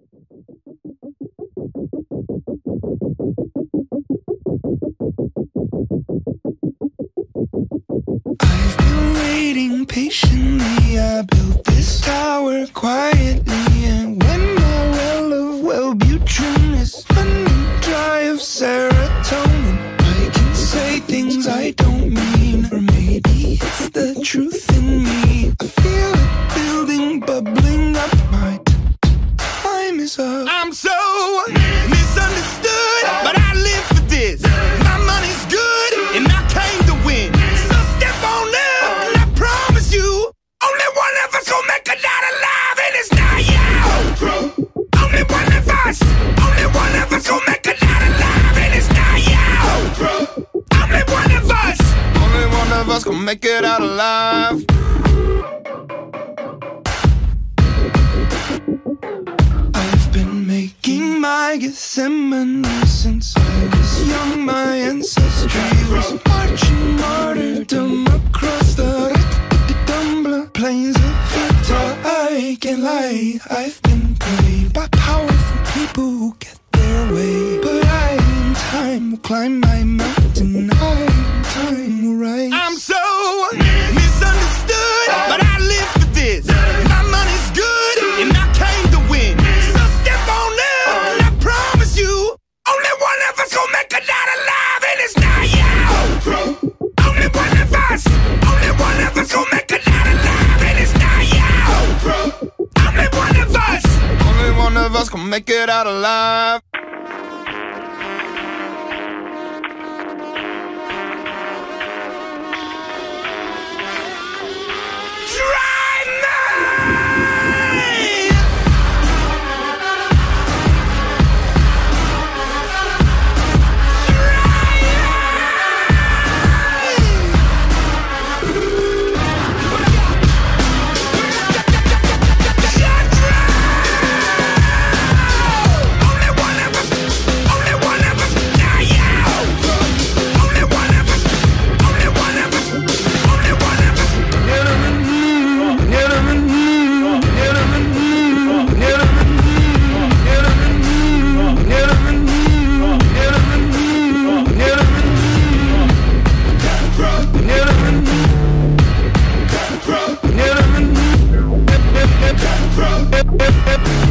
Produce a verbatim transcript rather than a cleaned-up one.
I've been waiting patiently. I built this tower quietly, and when my well of Wellbutrin is running dry of serotonin, I can say things I don't mean, or maybe it's the truth in me. I feel it building, bubbling up. My time is up. I'm so misunderstood, but I live for this. My money's good, and I came to win. So step on up, and I promise you, only one of us gon' make it out alive, and it's not you. Only one of us, only one of us gon' make it out alive, and it's not you. Only one of us, only one of us gon' make it out alive. I've been making my Gethsemane since I was young. My ancestry was marching martyrdom across the Dumbler plains of Utah. I can't lie, I've been played by powerful people who get their way, but I in time will climb my mountain. I in time will rise. I'm so misunderstood, but I live for this. My money's good, and I came to win. So step on up, and I promise you, only one of us gon' make it out alive, and it's not you. Only one of us, only one of us gon' make it out alive, and it's not you. Only one of us, only one of us gon' make it out alive. Cutthroat.